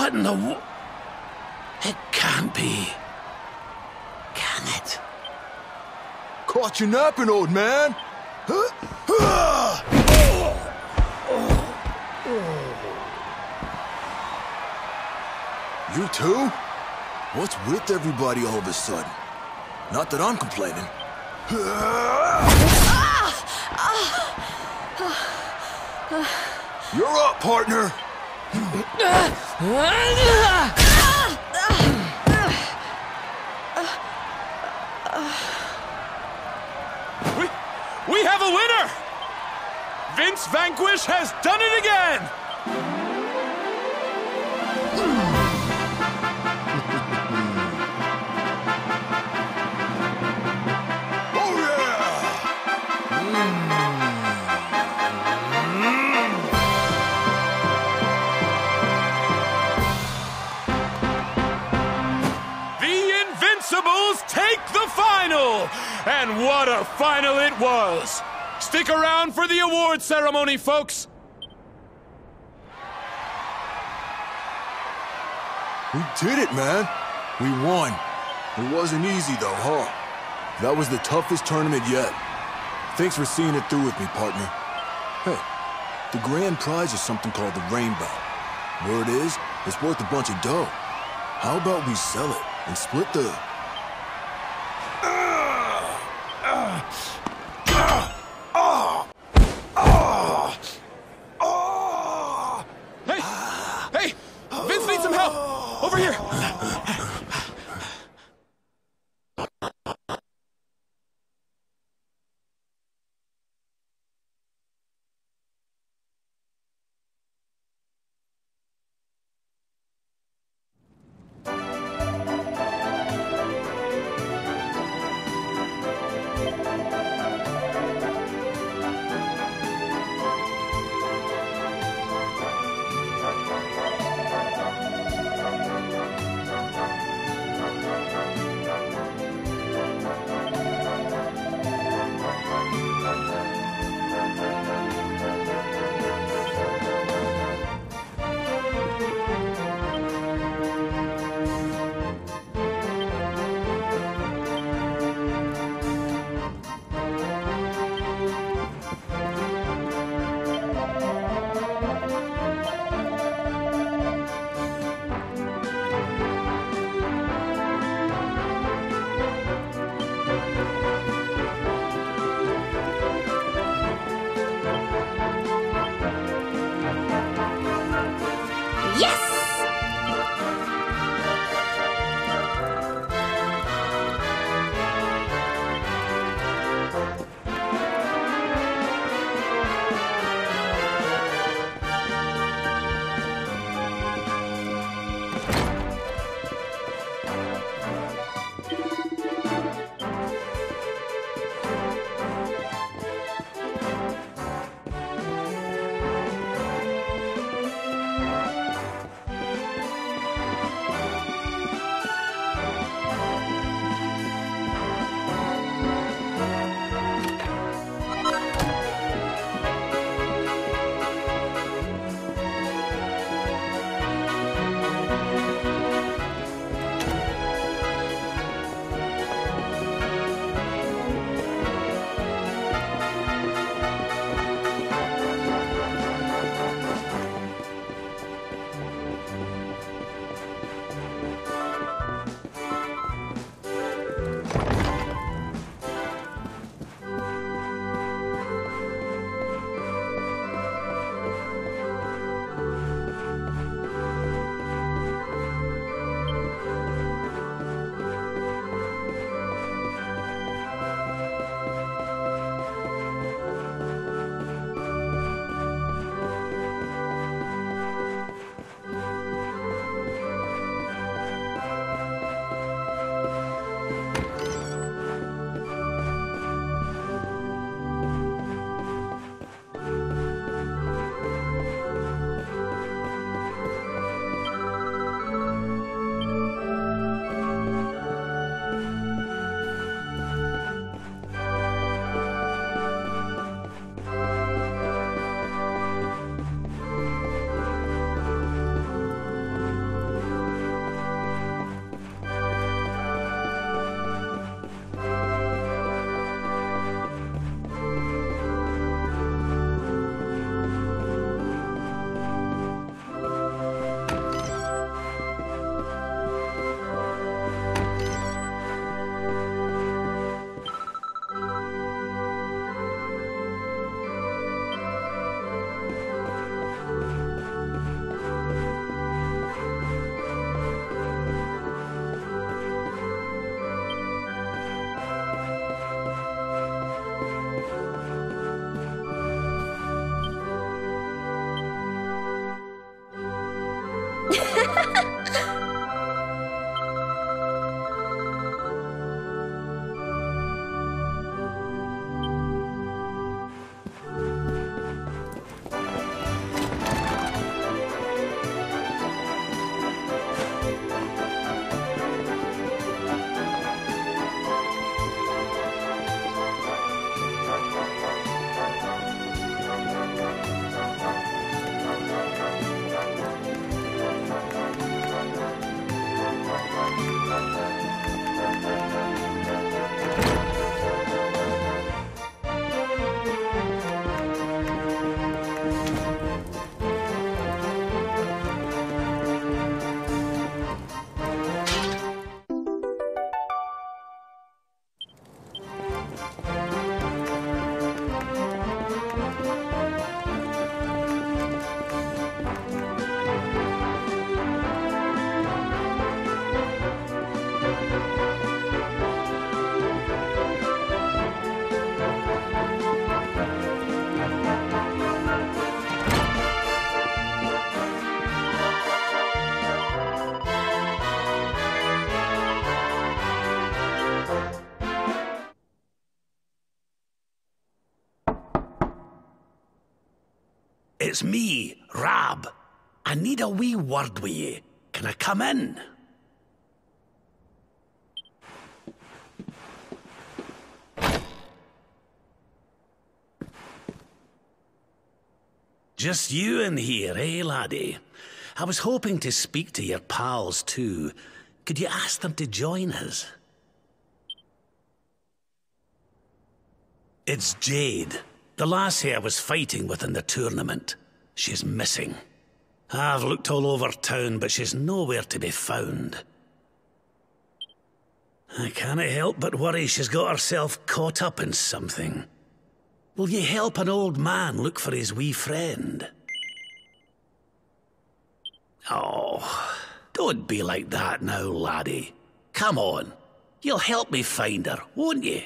What in the It can't be. Can it? Caught you napping, old man. You too? What's with everybody all of a sudden? Not that I'm complaining. You're up, partner. We have a winner! Vince Vanquish has done it again! Oh yeah! The Invincibles take the final! And what a final it was! Stick around for the award ceremony, folks! We did it, man. We won. It wasn't easy, though, huh? That was the toughest tournament yet. Thanks for seeing it through with me, partner. Hey, the grand prize is something called the Rainbow. Word is, it's worth a bunch of dough. How about we sell it and split the... Hey! Vince needs some help! Over here! it's me, Rab. I need a wee word with ye. Can I come in? Just you in here, eh, laddie? I was hoping to speak to your pals, too. Could you ask them to join us? It's Jade, the lassie I was fighting with in the tournament. She's missing. I've looked all over town, but she's nowhere to be found. I can't help but worry she's got herself caught up in something. Will ye help an old man look for his wee friend? Oh, don't be like that now, laddie. Come on, you'll help me find her, won't ye?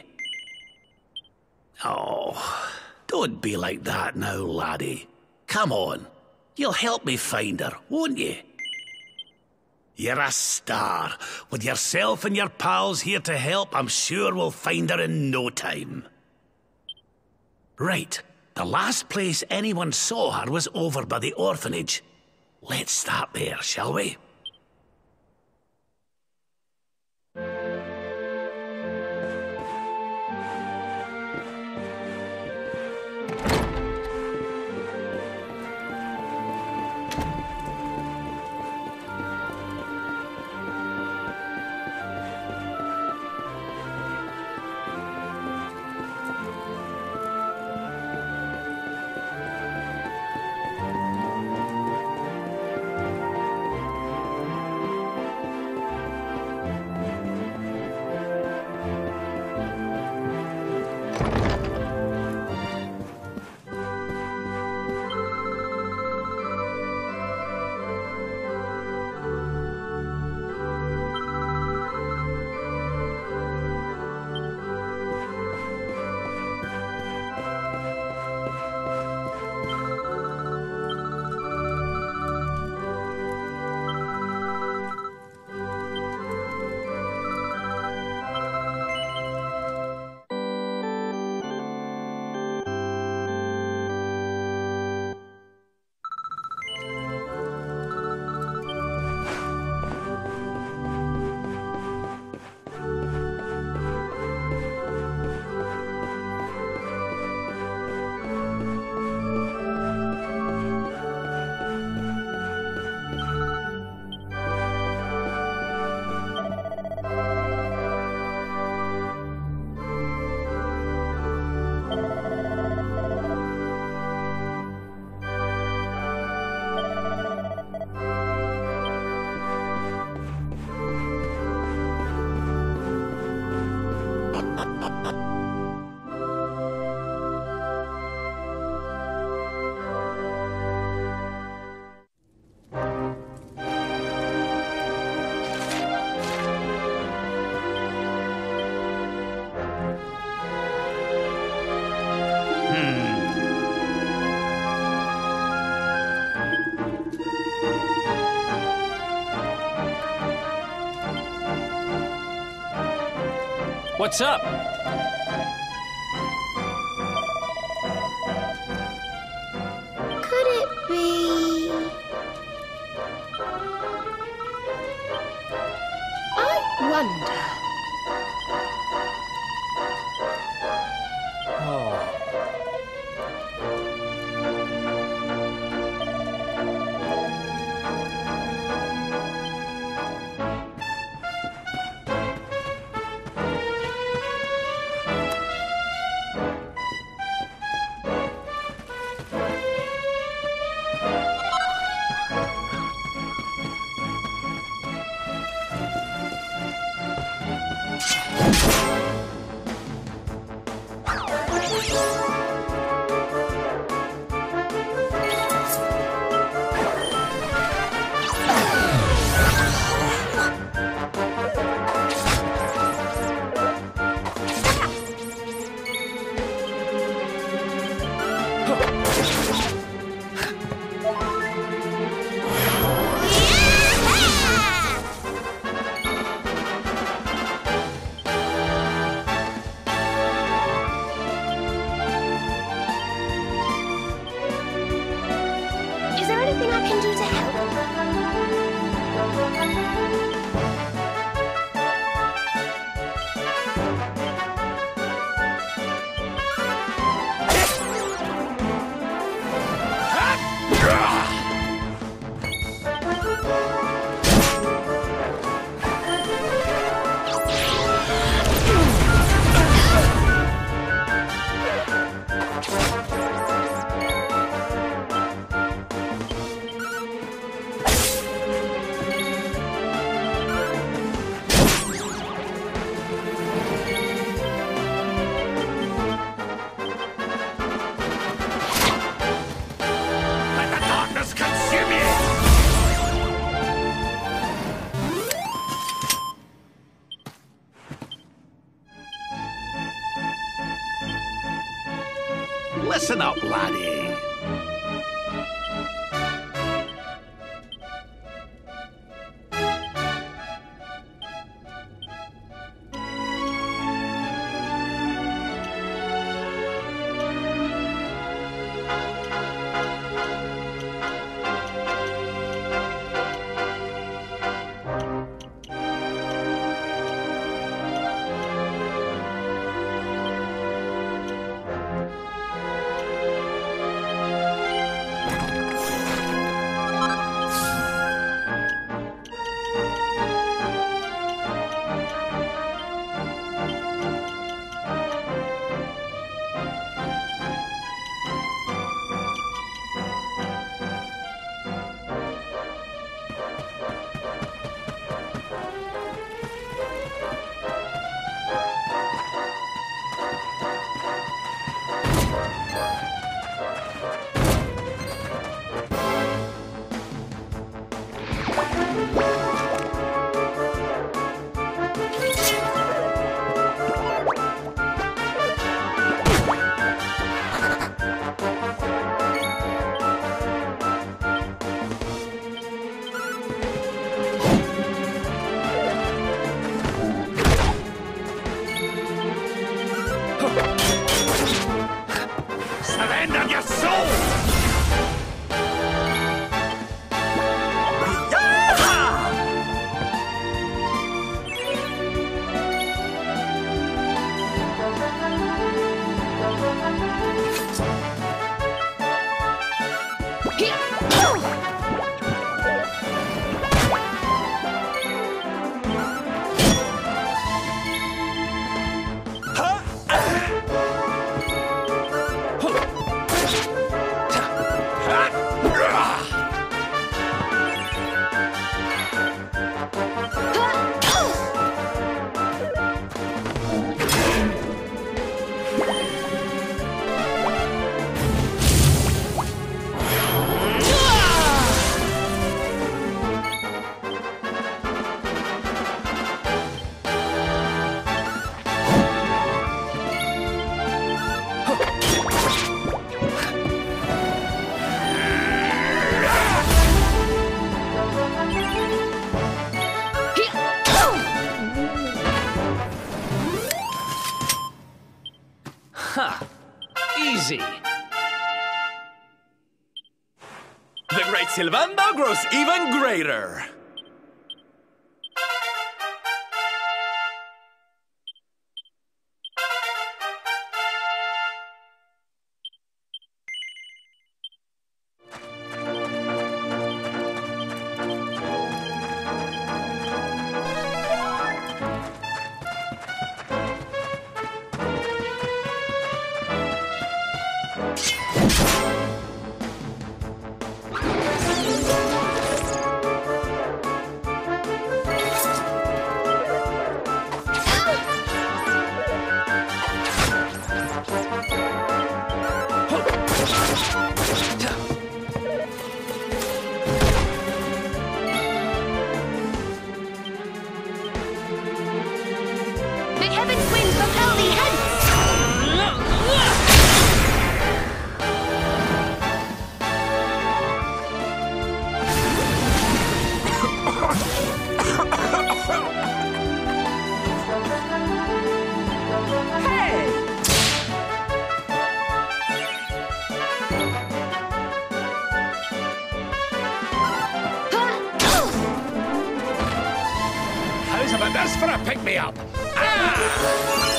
Oh, don't be like that now, laddie. Come on, you'll help me find her, won't ye? You're a star. With yourself and your pals here to help, I'm sure we'll find her in no time. Right, the last place anyone saw her was over by the orphanage. Let's start there, shall we? What's up? Could it be... I wonder... anything I can do to help? Listen up, laddie. Surrender your soul! Easy. The great Sylvando grows even greater. May heaven's winds propel thee hence! Hey! Just for a pick-me-up. Ah!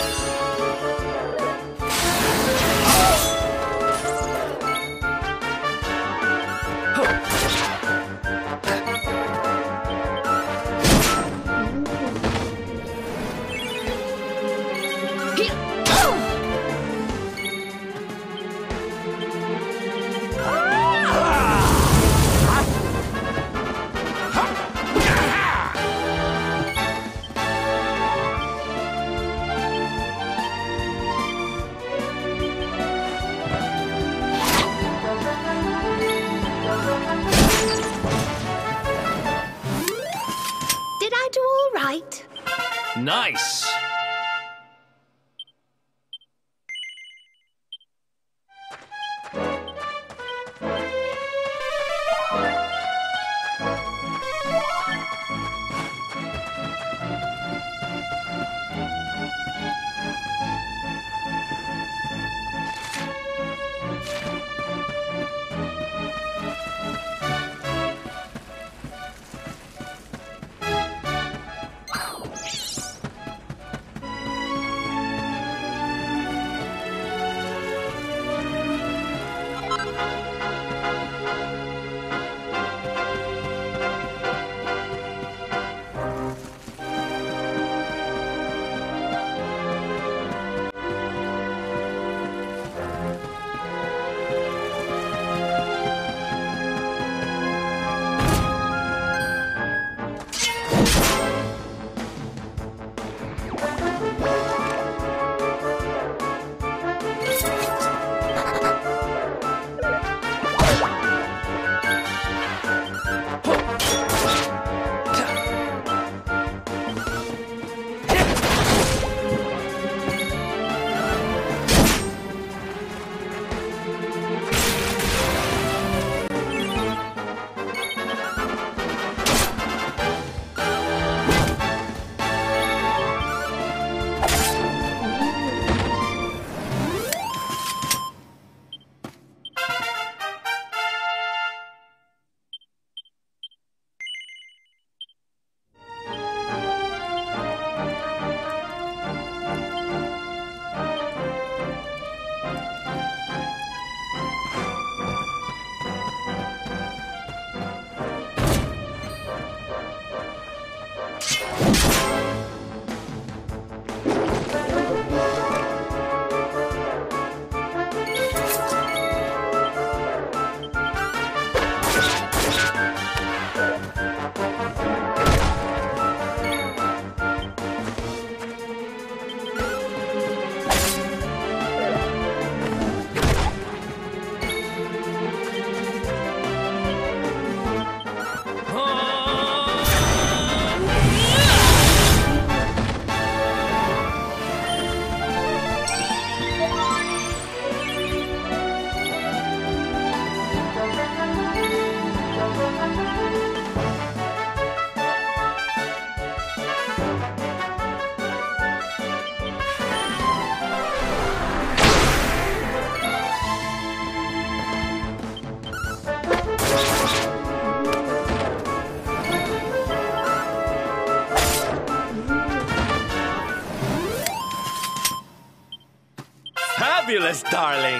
Did I do all right? Nice. Fabulous, darling!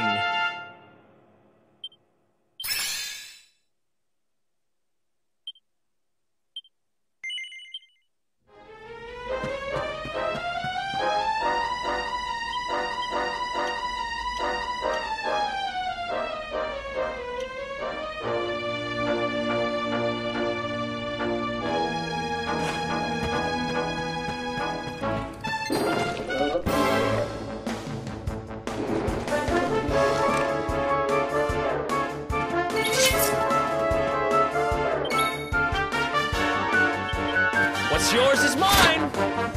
What's yours is mine.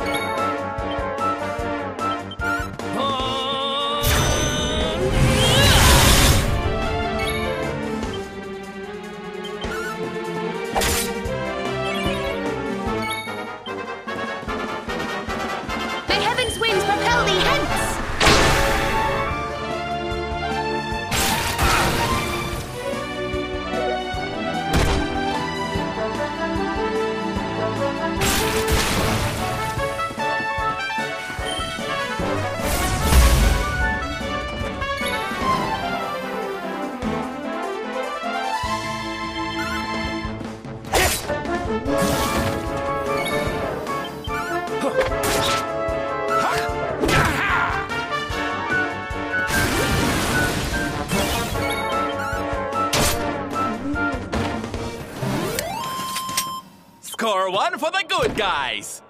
The heavens winds propel thee hence! Another one for the good guys.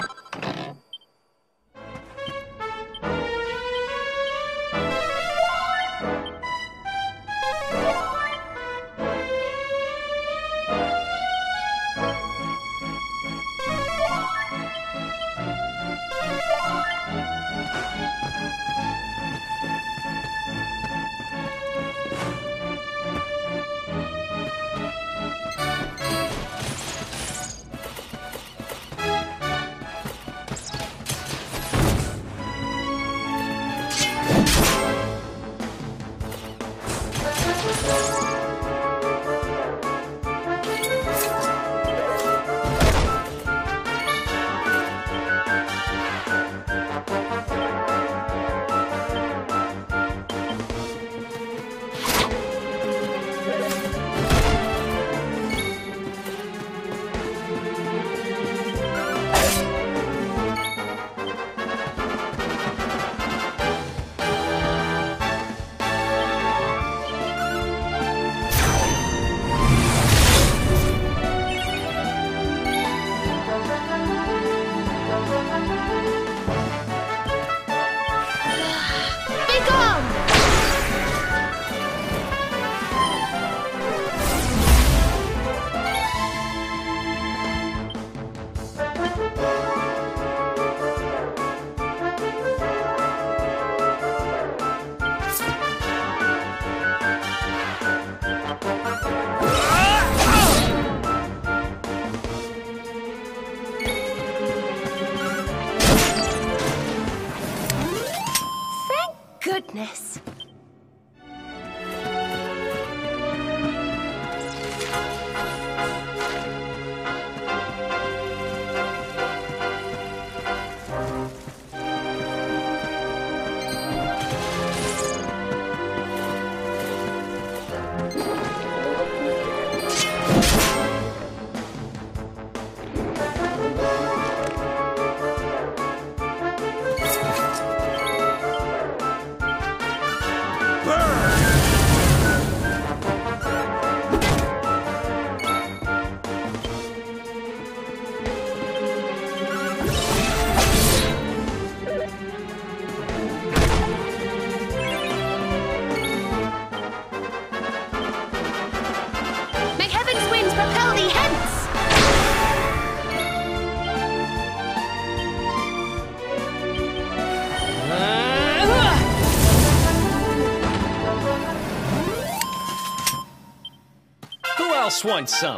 Goodness. Who else wants some?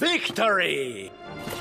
victory!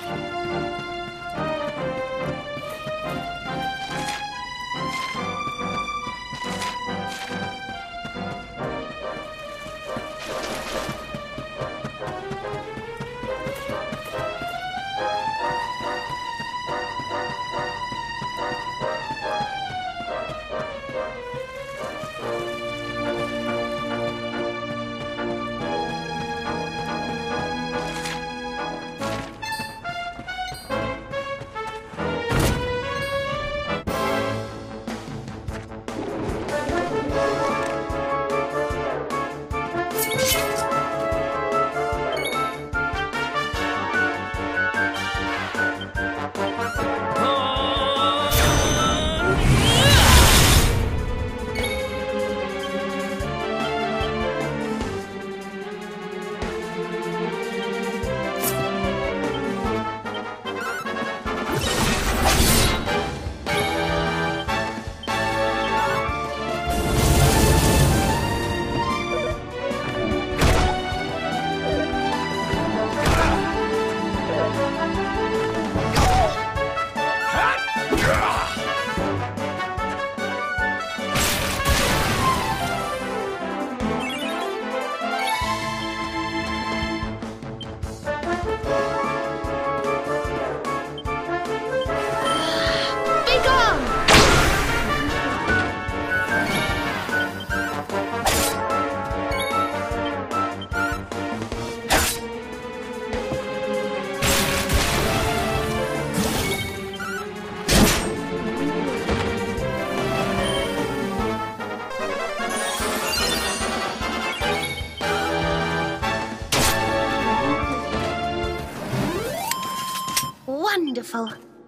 Wonderful.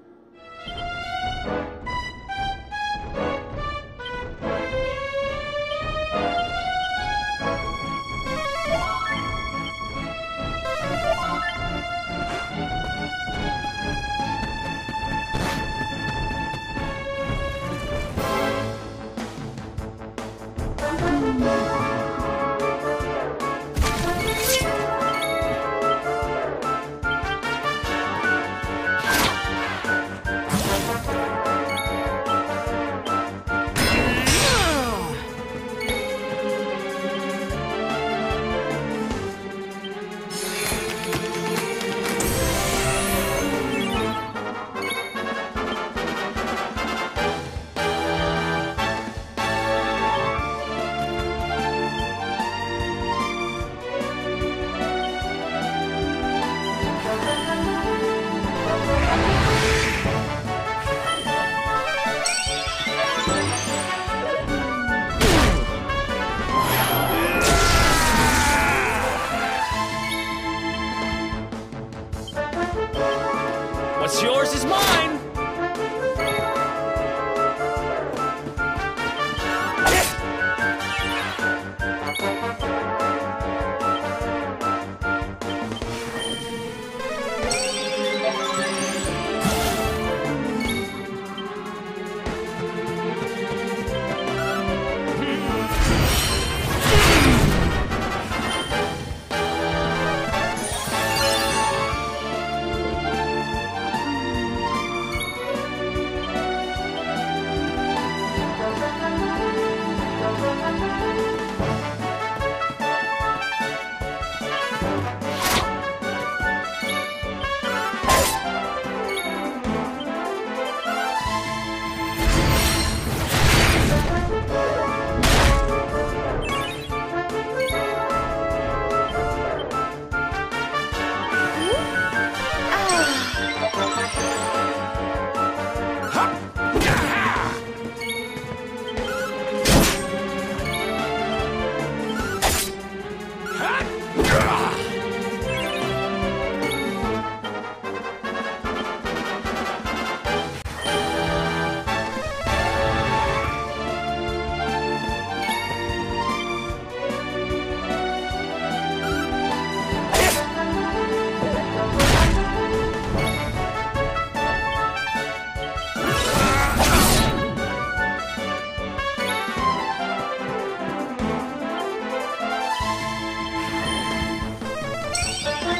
What's yours is mine!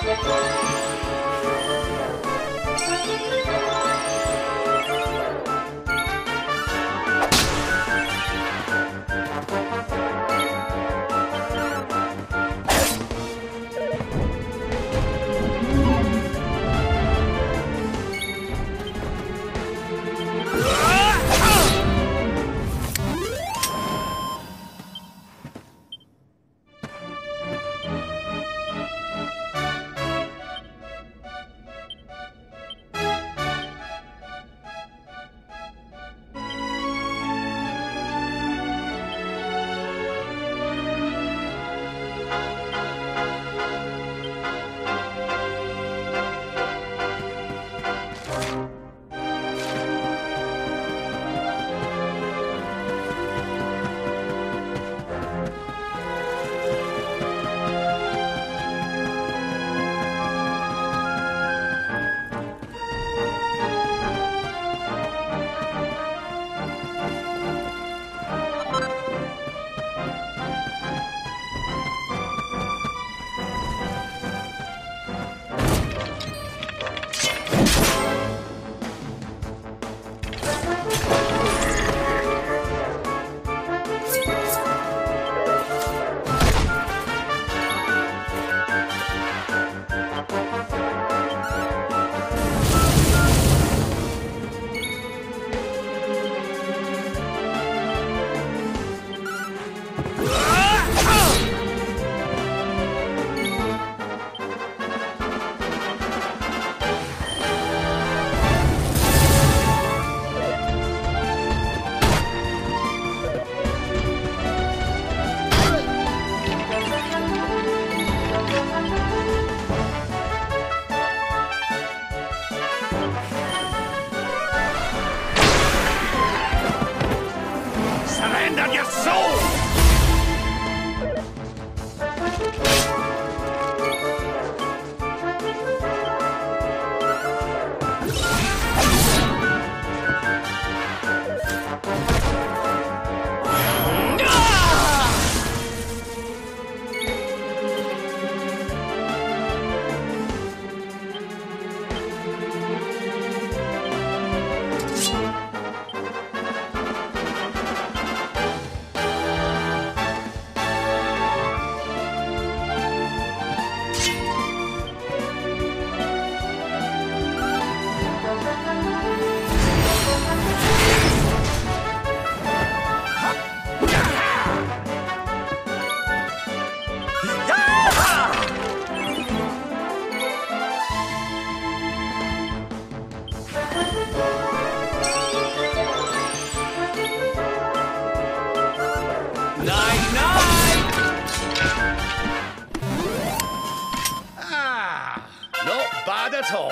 at all.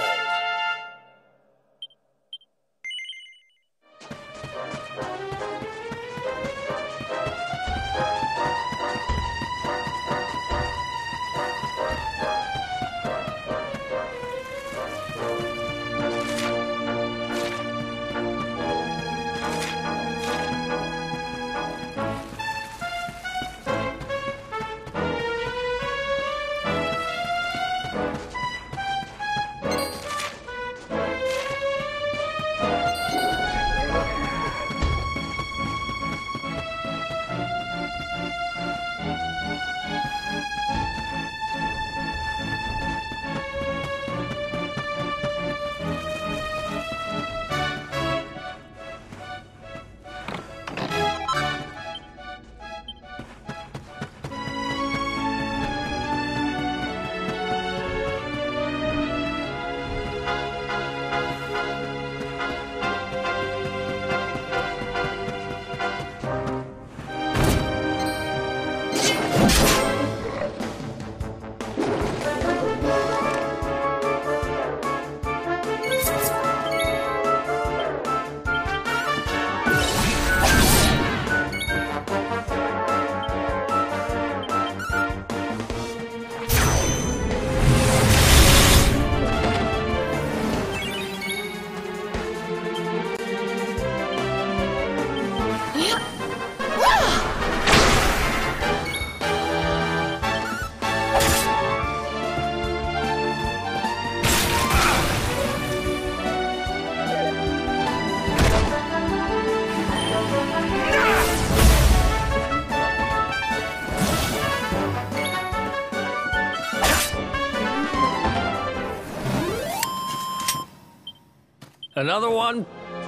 Another one?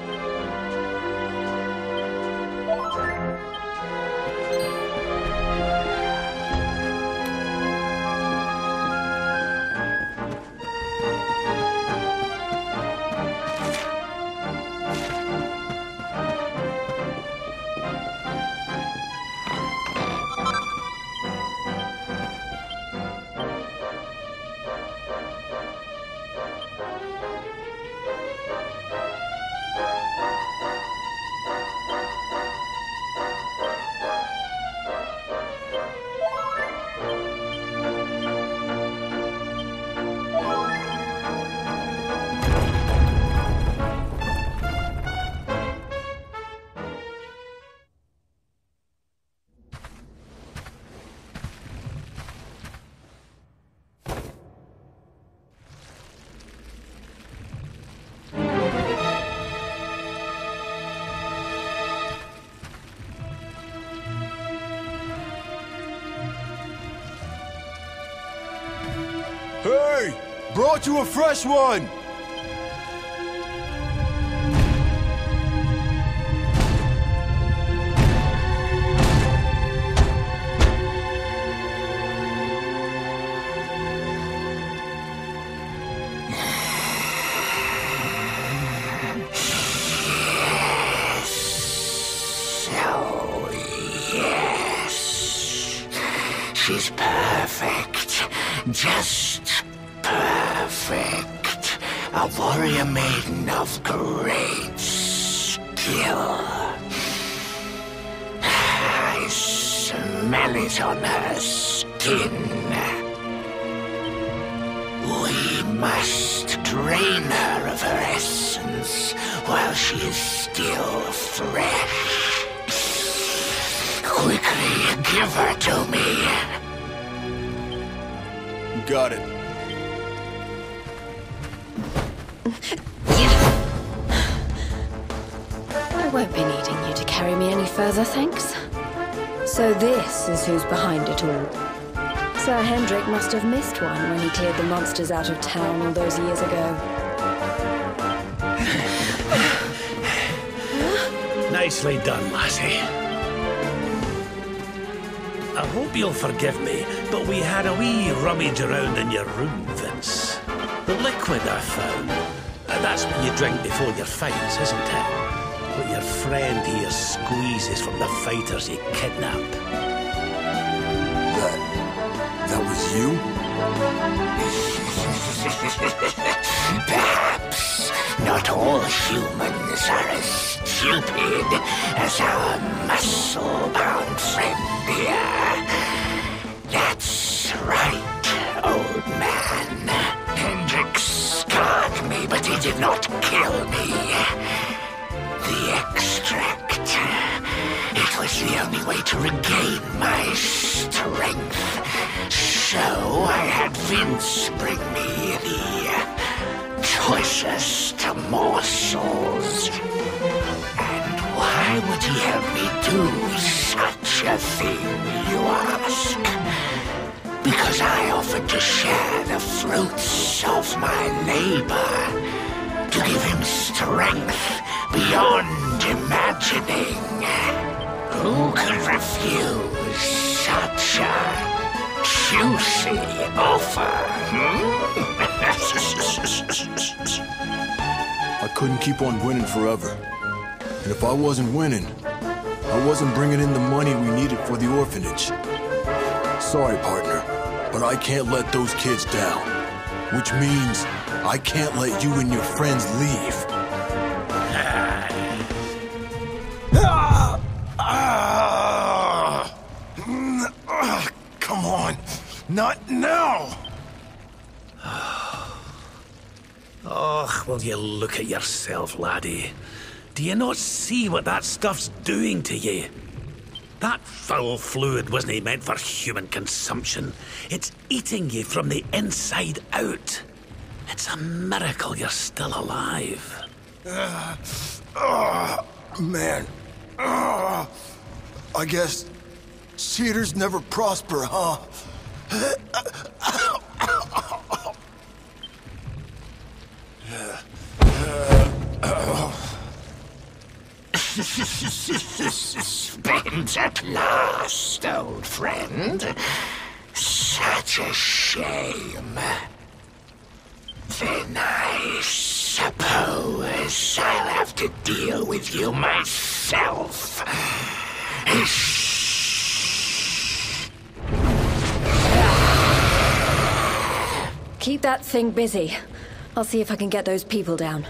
Hey! Brought you a fresh one! She's perfect. Just perfect. A warrior maiden of great skill. I smell it on her skin. We must drain her of her essence while she is still fresh. Quickly, give her to me. Got it. I won't be needing you to carry me any further, thanks. So this is who's behind it all. Sir Hendrik must have missed one when he cleared the monsters out of town all those years ago. Nicely done, lassie. I hope you'll forgive me, but we had a wee rummage around in your room, Vince. The liquid I found. That's what you drink before your fights, isn't it? What your friend here squeezes from the fighters he kidnapped. That was you? Perhaps not all humans are as stupid as our muscle-bound friend here. That's right, old man. Hendrik scarred me, but he did not kill me. The extract. It was the only way to regain my strength. So I had Vince bring me the choicest morsels. And why would he help me do such a thing, you ask? Because I offered to share the fruits of my labor, to give him strength beyond imagining. Who could refuse such a juicy offer? I couldn't keep on winning forever. And if I wasn't winning, I wasn't bringing in the money we needed for the orphanage. Sorry, partner, but I can't let those kids down. Which means I can't let you and your friends leave. Come on. Not now! Oh, will you look at yourself, laddie? Do you not see what that stuff's doing to you? That foul fluid wasn't meant for human consumption. It's eating you from the inside out. It's a miracle you're still alive. Man. I guess cheaters never prosper, huh? Spent at last, old friend. Such a shame. Then I suppose I'll have to deal with you myself. Keep that thing busy. I'll see if I can get those people down.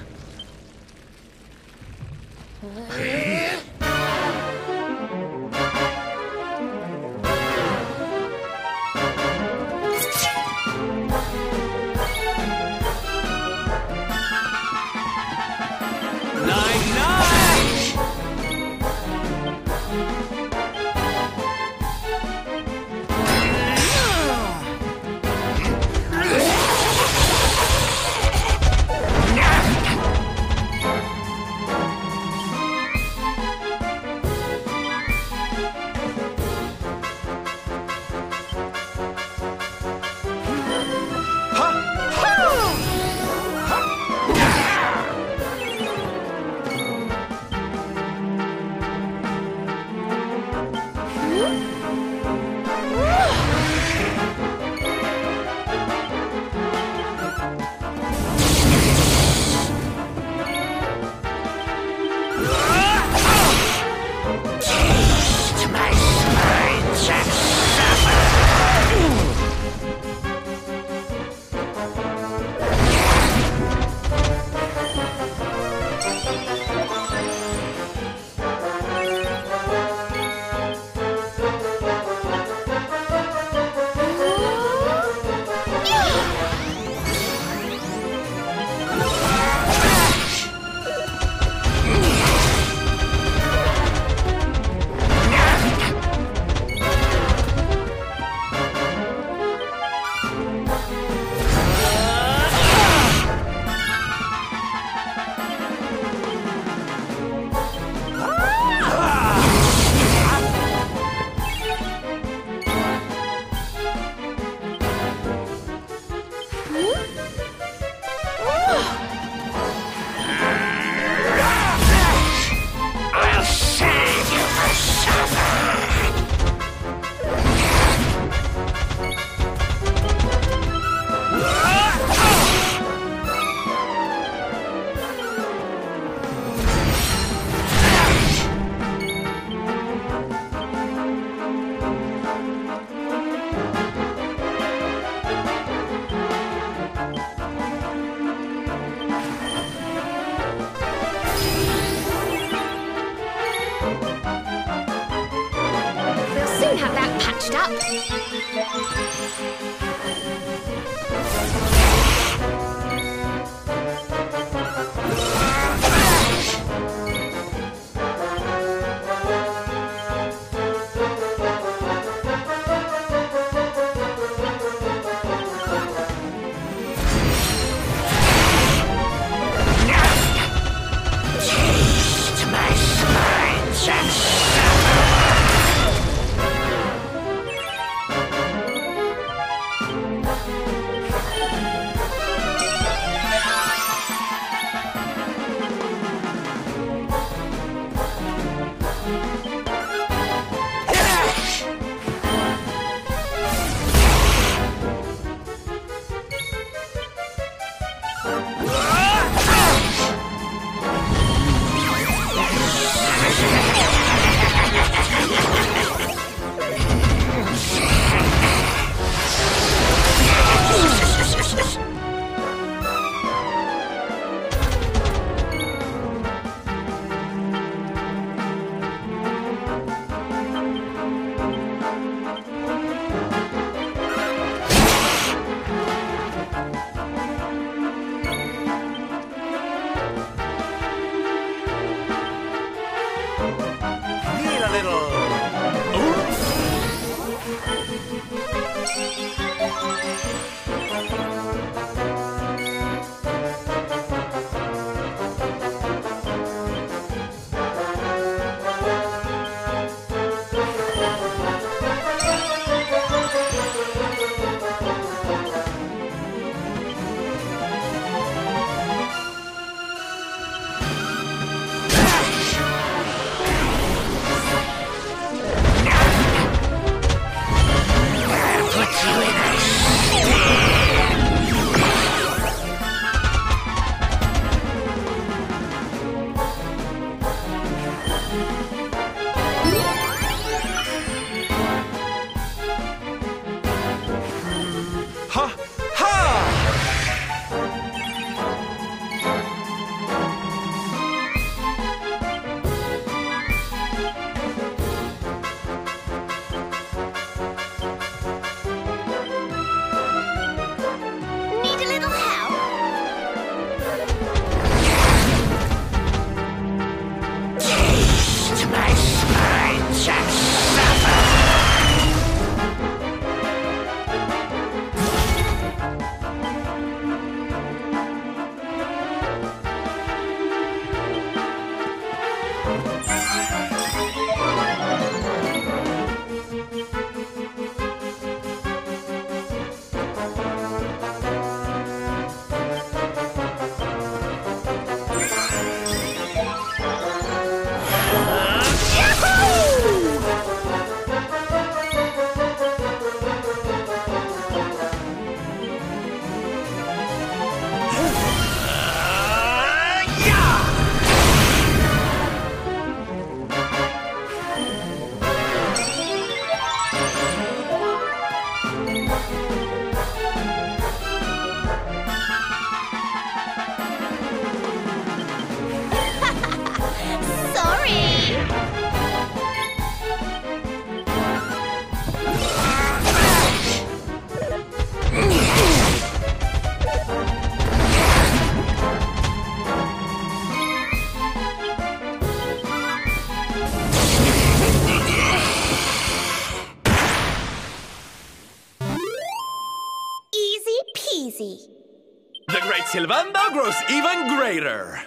The great Sylvando grows even greater.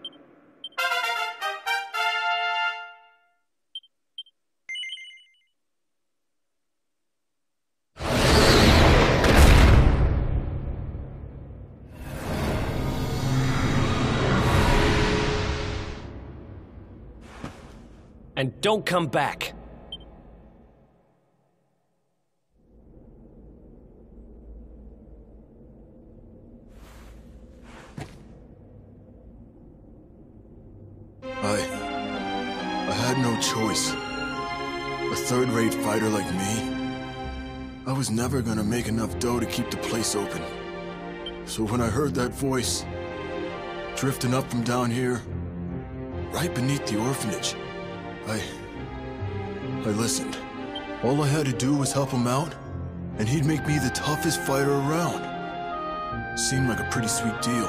And don't come back. I had no choice. A third-rate fighter like me, I was never gonna make enough dough to keep the place open. So when I heard that voice, drifting up from down here, right beneath the orphanage, I listened. All I had to do was help him out, and he'd make me the toughest fighter around. Seemed like a pretty sweet deal.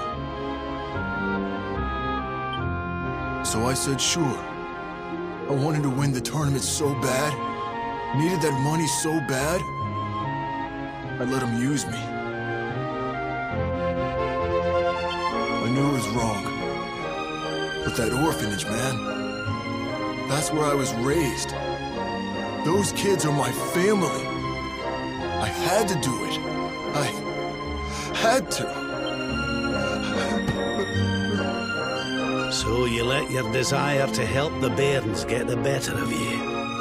So I said sure. I wanted to win the tournament so bad, needed that money so bad, I let him use me. I knew it was wrong. But that orphanage, man, that's where I was raised. Those kids are my family. I had to do it. I had to. So you let your desire to help the bairns get the better of you.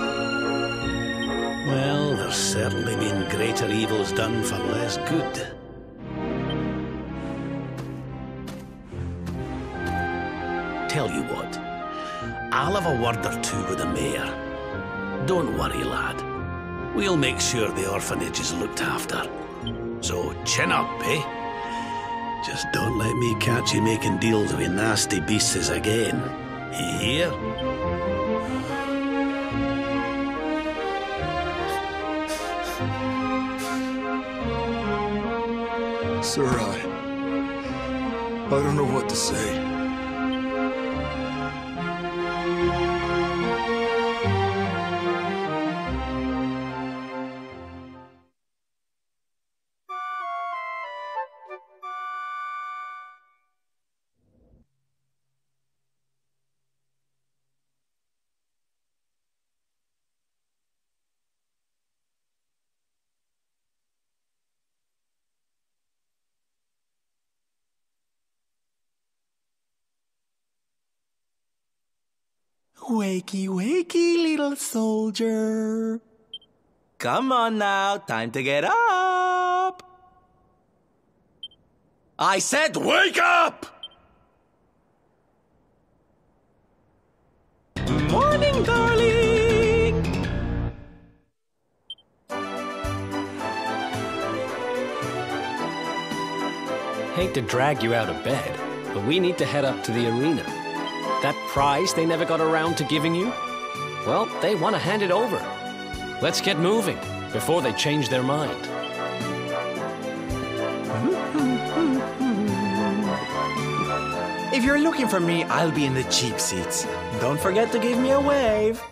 Well, there's certainly been greater evils done for less good. Tell you what, I'll have a word or two with the mayor. Don't worry, lad. We'll make sure the orphanage is looked after. So chin up, eh? Just don't let me catch you making deals with nasty beasts again. You hear? Sir, I don't know what to say. Wakey, wakey, little soldier. Come on now, time to get up. I said wake up! Morning, darling! Hate to drag you out of bed, but we need to head up to the arena. That prize they never got around to giving you? Well, they want to hand it over. Let's get moving before they change their mind. If you're looking for me, I'll be in the cheap seats. Don't forget to give me a wave.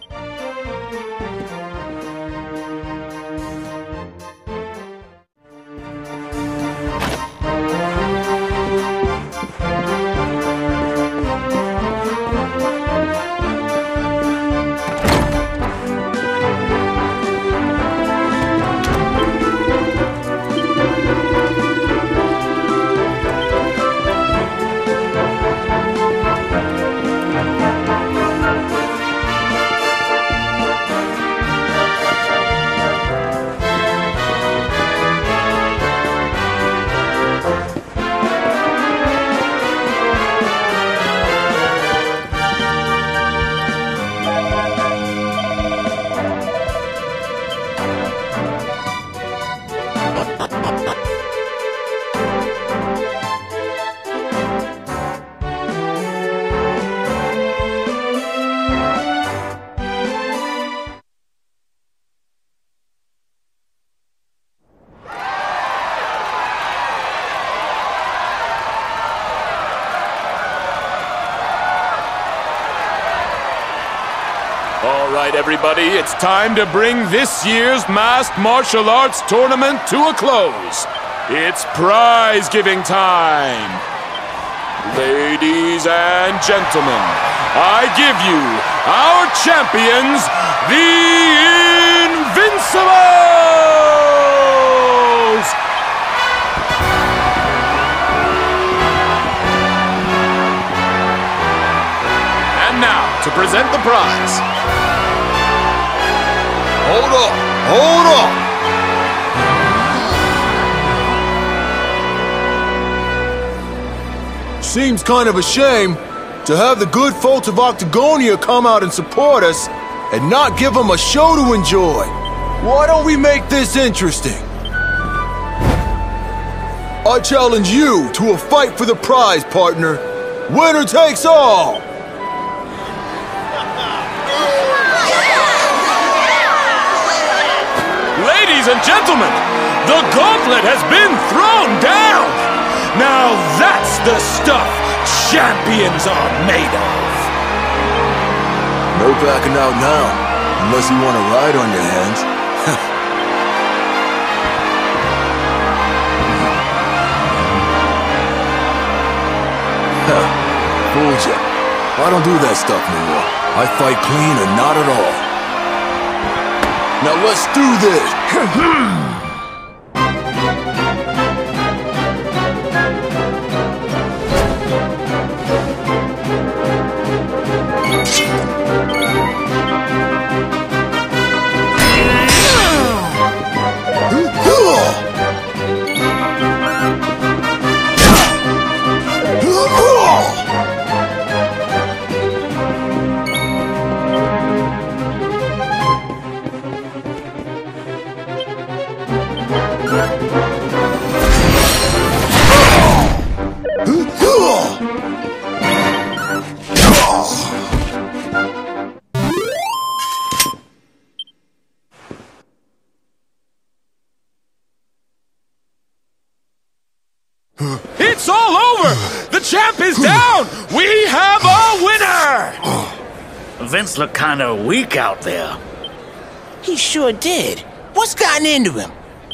All right, everybody, it's time to bring this year's Masked Martial Arts Tournament to a close. It's prize-giving time! Ladies and gentlemen, I give you our champions, the Invincibles! And now, to present the prize. Hold up! Hold up! Seems kind of a shame to have the good folks of Octagonia come out and support us and not give them a show to enjoy. Why don't we make this interesting? I challenge you to a fight for the prize, partner. Winner takes all! Ladies and gentlemen, the gauntlet has been thrown down! Now that's the stuff champions are made of! No backing out now, unless you want to ride on your hands. Fooled ya. I don't do that stuff no more. I fight clean or not at all. Now let's do this! It's all over! The champ is down! We have a winner! Vince looked kind of weak out there. He sure did. What's gotten into him?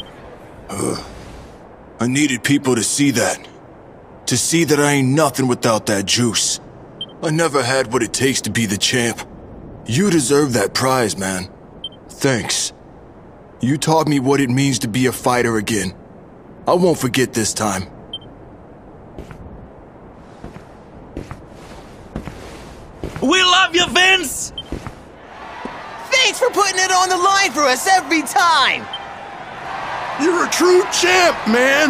I needed people to see that. To see that I ain't nothing without that juice. I never had what it takes to be the champ. You deserve that prize, man. Thanks. You taught me what it means to be a fighter again. I won't forget this time. We love you, Vince! Thanks for putting it on the line for us every time! You're a true champ, man!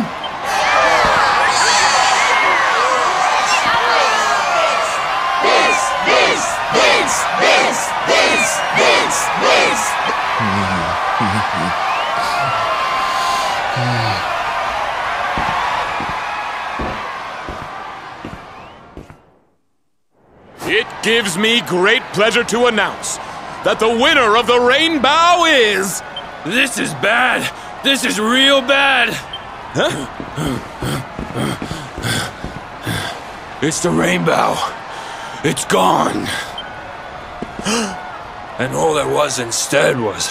It gives me great pleasure to announce that the winner of the Rainbow is... This is bad. This is real bad. Huh? It's the Rainbow. It's gone. And all there was instead was...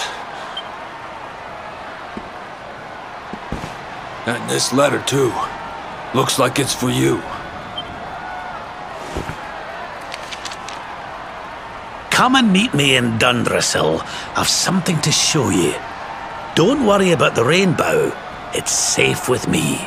And this letter, too. Looks like it's for you. Come and meet me in Dundrasil. I've something to show you. Don't worry about the Rainbow. It's safe with me.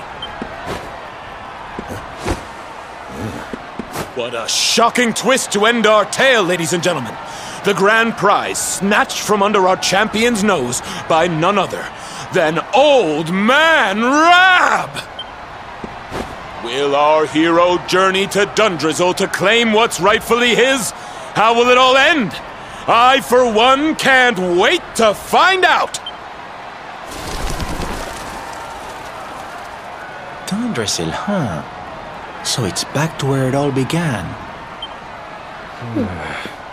What a shocking twist to end our tale, ladies and gentlemen. The grand prize snatched from under our champion's nose by none other than Old Man Rab! Will our hero journey to Dundrasil to claim what's rightfully his? How will it all end? I, for one, can't wait to find out! Dundrasil, huh? So it's back to where it all began.